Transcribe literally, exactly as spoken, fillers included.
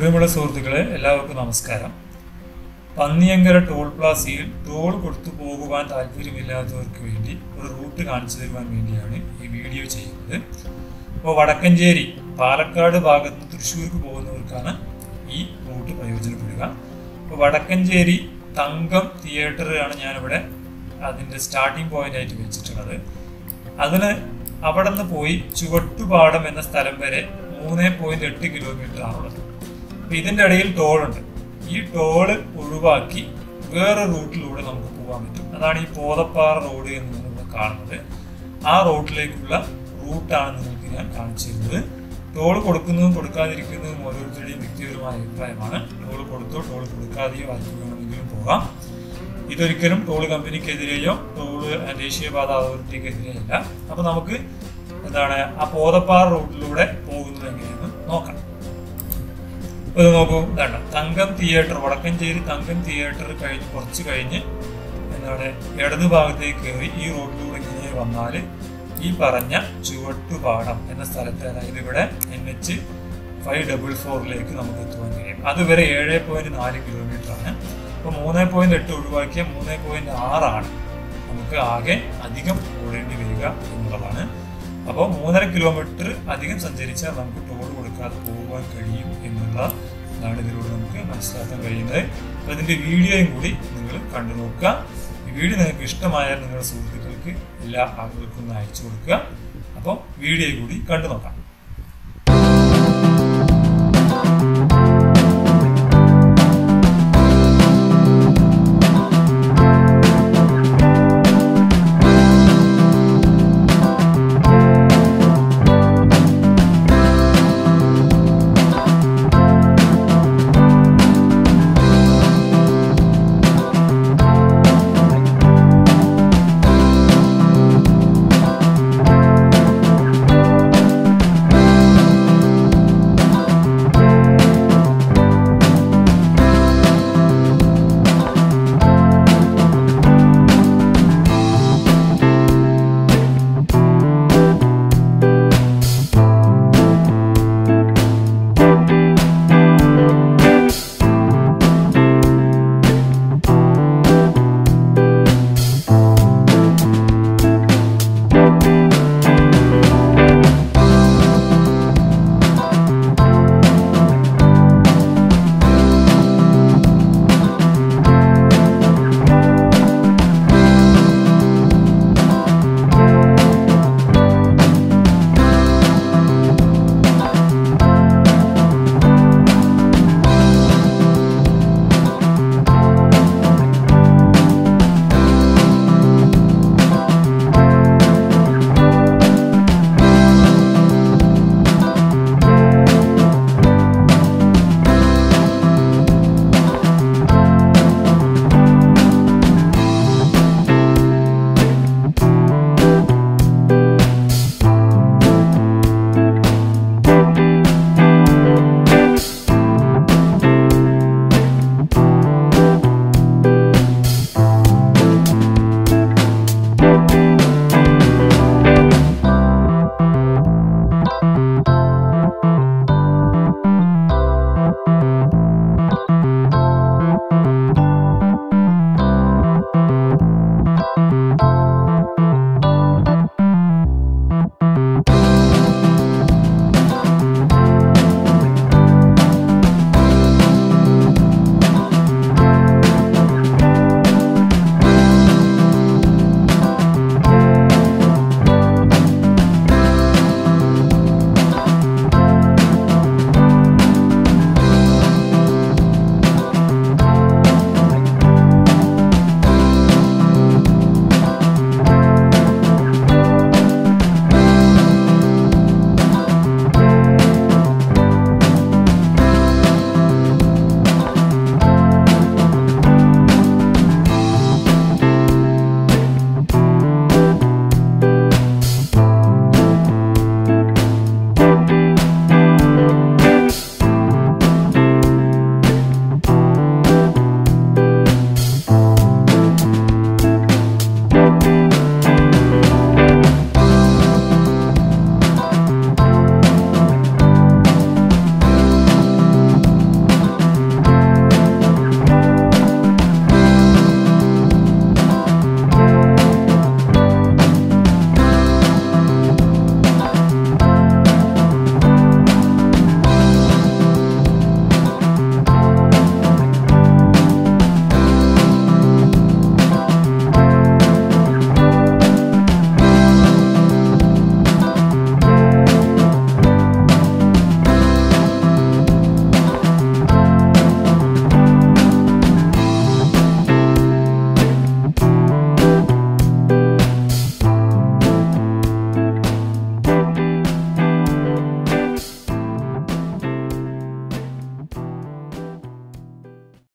പ്രിയമുള്ള സുഹൃത്തുക്കളെ, എല്ലാവർക്കും നമസ്കാരം. പന്നിയങ്കര ടോൾ പ്ലാസയിൽ ടോൾ കൊടുത്തു പോകുവാൻ താല്പര്യമില്ലാത്തവർക്ക് വേണ്ടി ഒരു റൂട്ട് കാണിച്ചു തരുവാൻ വേണ്ടിയാണ് ഈ വീഡിയോ ചെയ്യുന്നത്. അപ്പോൾ വടക്കഞ്ചേരി പാലക്കാട് ഭാഗത്ത് നിന്ന് തൃശ്ശൂർക്ക് പോകുന്നവർക്കാണ് ഈ റൂട്ട് പ്രയോജനപ്പെടുക. അപ്പോൾ വടക്കഞ്ചേരി തങ്കം തിയേറ്ററാണ് ഞാനിവിടെ അതിൻ്റെ സ്റ്റാർട്ടിംഗ് പോയിന്റ് ആയിട്ട് വെച്ചിട്ടുള്ളത്. അതിന് അവിടെ നിന്ന് പോയി ചുവട്ടുപാടം എന്ന സ്ഥലം വരെ മൂന്ന് പോയിന്റ് എട്ട് കിലോമീറ്റർ ആണുള്ളത്. അപ്പം ഇതിൻ്റെ ഇടയിൽ ടോളുണ്ട്. ഈ ടോള് ഒഴിവാക്കി വേറെ റൂട്ടിലൂടെ നമുക്ക് പോകാൻ പറ്റും. അതാണ് ഈ പോതപ്പാറ റോഡ് എന്ന് നമ്മൾ കാണുന്നത്. ആ റോഡിലേക്കുള്ള റൂട്ടാണ് നിങ്ങൾക്ക് ഞാൻ കാണിച്ചു തരുന്നത്. ടോൾ കൊടുക്കുന്നതും കൊടുക്കാതിരിക്കുന്നതും ഓരോരുത്തരുടെയും വ്യക്തിപരമായ അഭിപ്രായമാണ്. ടോൾ കൊടുത്തോ ടോൾ കൊടുക്കാതെയോ ആർക്ക് വേണമെങ്കിലും പോകാം. ഇതൊരിക്കലും ടോൾ കമ്പനിക്കെതിരെയോ ടോൾ ദേശീയപാത അതോറിറ്റിക്കെതിരെയോ അല്ല. അപ്പോൾ നമുക്ക് എന്താണ് ആ പോതപ്പാറ റൂട്ടിലൂടെ പോകുന്നത് എങ്ങനെയെന്ന് നോക്കാം. ഇത് നോക്കൂ, ഇതാണ് തങ്കം തിയേറ്റർ. വടക്കഞ്ചേരി തങ്കം തിയേറ്റർ കഴിഞ്ഞ് കുറച്ച് കഴിഞ്ഞ് എന്താണ് ഇടതു ഭാഗത്തേക്ക് കയറി ഈ റോഡിലൂടെ ഇങ്ങനെ വന്നാൽ ഈ പറഞ്ഞ ചുവട്ടുപാടം എന്ന സ്ഥലത്ത്, അതായത് ഇവിടെ എൻ എച്ച് ഫൈവ് ഡബിൾ ഫോറിലേക്ക് നമുക്ക് എത്തുവാൻ കഴിയും. അതുവരെ ഏഴ് പോയിന്റ് നാല് കിലോമീറ്റർ ആണ്. അപ്പോൾ മൂന്ന് പോയിന്റ് എട്ട് ഒഴിവാക്കിയ മൂന്ന് പോയിന്റ് ആറാണ് നമുക്ക് ആകെ അധികം ഓടേണ്ടി വരിക എന്നുള്ളതാണ്. അപ്പോൾ മൂന്നര കിലോമീറ്റർ അധികം സഞ്ചരിച്ചാൽ നമുക്ക് ടോൾ കൊടുക്കാതെ പോകുവാൻ കഴിയും എന്നുള്ളതാണ് ഇതിലൂടെ നമുക്ക് മനസ്സിലാക്കാൻ കഴിയുന്നത്. അപ്പോൾ ഇതിൻ്റെ വീഡിയോയും കൂടി നിങ്ങൾ കണ്ടു നോക്കുക. ഈ വീഡിയോ നിങ്ങൾക്ക് ഇഷ്ടമായാൽ നിങ്ങളുടെ സുഹൃത്തുക്കൾക്ക് എല്ലാ ആളുകൾക്കും ഒന്ന് അയച്ചു കൊടുക്കുക. അപ്പോൾ വീഡിയോ കൂടി കണ്ടു നോക്കാം.